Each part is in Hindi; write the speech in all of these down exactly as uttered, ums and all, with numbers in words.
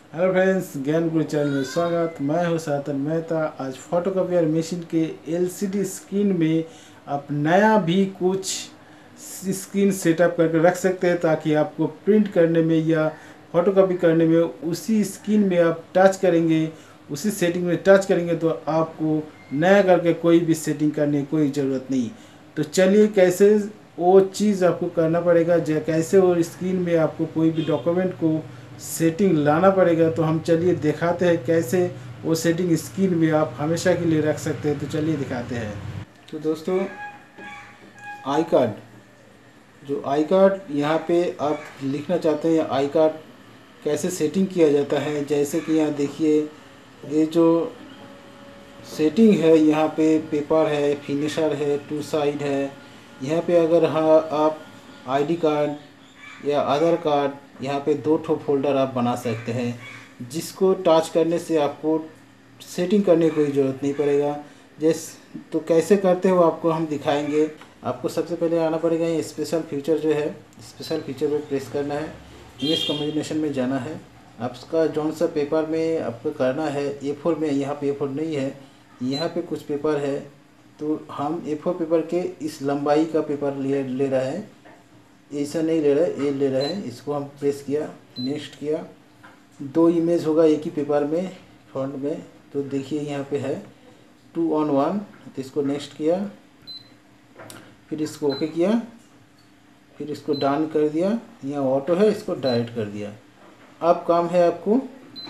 हेलो फ्रेंड्स, ज्ञान गुरु चैनल में स्वागत। मैं हूं सातन मेहता। आज फोटोकॉपियर मशीन के एलसीडी स्क्रीन में आप नया भी कुछ स्क्रीन सेटअप करके रख सकते हैं, ताकि आपको प्रिंट करने में या फोटोकॉपी करने में उसी स्क्रीन में आप टच करेंगे, उसी सेटिंग में टच करेंगे तो आपको नया करके कोई भी सेटिंग करने की कोई ज़रूरत नहीं। तो चलिए कैसे वो चीज़ आपको करना पड़ेगा, कैसे वो स्क्रीन में आपको कोई भी डॉक्यूमेंट को सेटिंग लाना पड़ेगा। तो हम चलिए दिखाते हैं कैसे वो सेटिंग स्क्रीन में आप हमेशा के लिए रख सकते हैं। तो चलिए दिखाते हैं। तो दोस्तों, आई कार्ड, जो आई कार्ड यहाँ पे आप लिखना चाहते हैं, आई कार्ड कैसे सेटिंग किया जाता है। जैसे कि यहाँ देखिए, ये जो सेटिंग है, यहाँ पे पेपर है, फिनिशर है, टू साइड है। यहाँ पे अगर हाँ आप आईडी कार्ड या आधार कार्ड, यहाँ पे दो ठो फोल्डर आप बना सकते हैं, जिसको टच करने से आपको सेटिंग करने की कोई ज़रूरत नहीं पड़ेगा। जैसे तो कैसे करते हो आपको हम दिखाएंगे। आपको सबसे पहले आना पड़ेगा, ये स्पेशल फीचर जो है, स्पेशल फीचर पे प्रेस करना है, इमेज कॉम्बिनेशन में जाना है। आपका जौन सा पेपर में आपको करना है, ए फोर में, यहाँ पे ए फोर नहीं है, यहाँ पे कुछ पेपर है, तो हम ए फोर पेपर के इस लंबाई का पेपर ले ले रहा है, ऐसा नहीं ले रहा है, ये ले रहा है। इसको हम प्रेस किया, नेक्स्ट किया, दो इमेज होगा एक ही पेपर में फ्रंट में। तो देखिए यहाँ पे है टू ऑन वन, तो इसको नेक्स्ट किया, फिर इसको ओके किया, फिर इसको डन कर दिया। यहाँ ऑटो है, इसको डायरेक्ट कर दिया। अब काम है आपको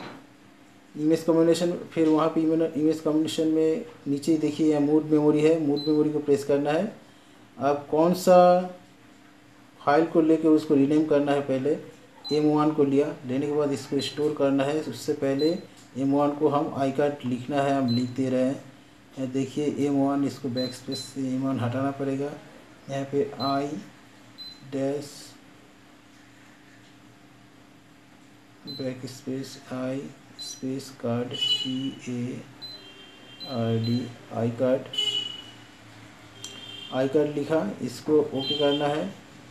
इमेज कम्बिनेशन, फिर वहाँ पे इमेज कम्बिनेशन में नीचे देखिए यहाँ मूड मेमोरी है, मूड मेमोरी को प्रेस करना है। आप कौन सा फाइल को लेके उसको रीनेम करना है। पहले एम वन को लिया, लेने के बाद इसको स्टोर करना है। उससे पहले एम वन को हम आई कार्ड लिखना है, हम लिख दे रहे हैं। देखिए एम वन, इसको बैक स्पेस से एम वन हटाना पड़ेगा। यहाँ पे I dash back space I space card, C A R D, I card, I card लिखा, इसको ओके करना है।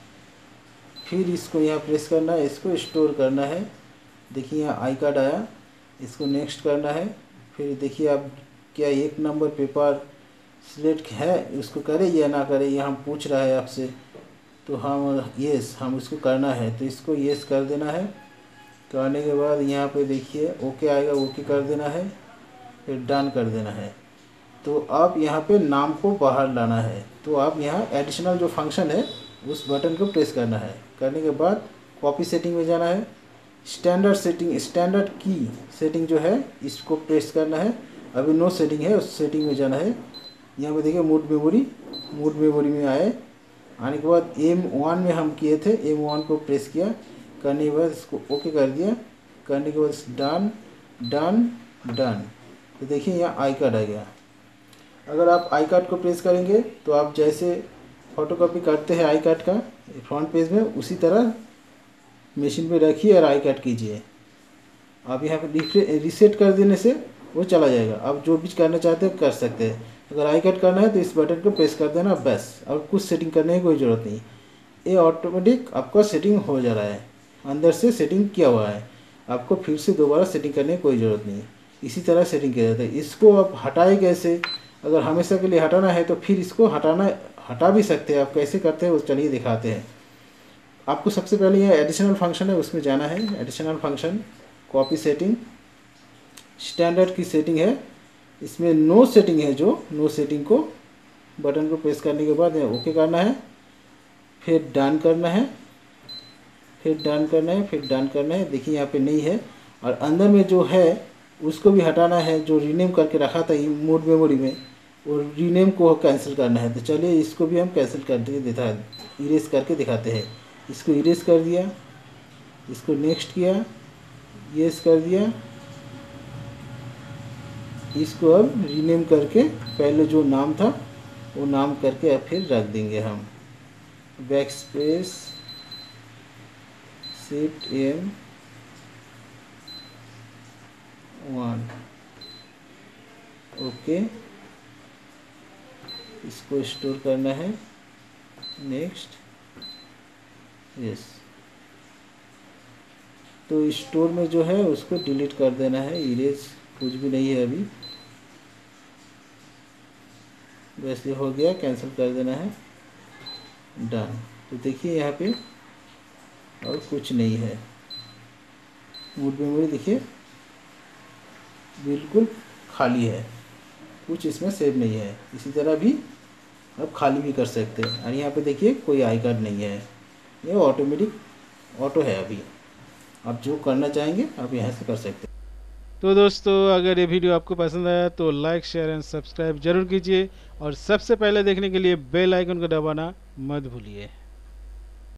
फिर इसको यहाँ प्रेस करना है, इसको स्टोर करना है। देखिए यहाँ आई कार्ड आया, इसको नेक्स्ट करना है। फिर देखिए आप क्या एक नंबर पेपर सिलेक्ट है, उसको करें या ना करें, ये हम पूछ रहा है आपसे। तो हम येस, हम उसको करना है, तो इसको येस कर देना है। करने के बाद यहाँ पे देखिए ओके आएगा, ओके कर देना है, फिर डन कर देना है। तो आप यहाँ पे नाम को बाहर लाना है, तो आप यहाँ एडिशनल जो फंक्शन है उस बटन को प्रेस करना है। करने के बाद कॉपी सेटिंग में जाना है, स्टैंडर्ड सेटिंग, स्टैंडर्ड की सेटिंग जो है इसको प्रेस करना है। अभी नो सेटिंग है, उस सेटिंग में जाना है। यहाँ पे देखिए मूड मेमोरी, मूड मेमोरी में आए। आने के बाद एम वन में हम किए थे, एम वन को प्रेस किया, करने के बाद इसको ओके कर दिया। करने के बाद डन डन डन, तो देखिए यहाँ आई कार्ड आ गया। अगर आप आई कार्ड को प्रेस करेंगे तो आप जैसे फोटोकॉपी करते हैं आई कार्ड का फ्रंट पेज में, उसी तरह मशीन पे रखिए और आई कार्ड कीजिए। आप यहाँ पे रीसेट कर देने से वो चला जाएगा। आप जो भी करना चाहते हैं कर सकते हैं। अगर आई कार्ड करना है तो इस बटन को प्रेस कर देना बस, और कुछ सेटिंग करने की कोई ज़रूरत नहीं। ये ऑटोमेटिक आपका सेटिंग हो जा रहा है, अंदर से सेटिंग किया हुआ है। आपको फिर से दोबारा सेटिंग करने की कोई ज़रूरत नहीं। इसी तरह सेटिंग किया जाता है। इसको आप हटाए कैसे, अगर हमेशा के लिए हटाना है तो फिर इसको हटाना हटा भी सकते हैं। आप कैसे करते हैं वो चलिए दिखाते हैं। आपको सबसे पहले यह एडिशनल फंक्शन है, उसमें जाना है। Additional function, copy setting, standard की सेटिंग है, इसमें नो सेटिंग है। जो नो सेटिंग को बटन को प्रेस करने के बाद ओके करना है, फिर डन करना है, फिर डन करना है, फिर डन करना है। देखिए यहाँ पे नहीं है, और अंदर में जो है उसको भी हटाना है। जो रीनेम करके रखा था मूड मेमोरी में, और रीनेम को कैंसिल करना है। तो चलिए इसको भी हम कैंसिल करके दिखा इरेज करके दिखाते हैं। इसको इरेज कर दिया, इसको नेक्स्ट किया, येस कर दिया। इसको अब रीनेम करके पहले जो नाम था वो नाम करके अब फिर रख देंगे हम। Back space shift M one, okay. इसको स्टोर करना है, नेक्स्ट, यस। तो स्टोर में जो है उसको डिलीट कर देना है, इरेज कुछ भी नहीं है अभी, वैसे हो गया, कैंसिल कर देना है, डन। तो देखिए यहाँ पे और कुछ नहीं है, बूट मेमोरी देखिए बिल्कुल खाली है, कुछ इसमें सेव नहीं है। इसी तरह भी आप खाली भी कर सकते हैं। और यहाँ पे देखिए कोई आई कार्ड नहीं है, ये ऑटोमेटिक ऑटो है। अभी आप जो करना चाहेंगे आप यहाँ से कर सकते हैं। तो दोस्तों अगर ये वीडियो आपको पसंद आया तो लाइक शेयर एंड सब्सक्राइब जरूर कीजिए, और सबसे पहले देखने के लिए बेल आइकन को दबाना मत भूलिए।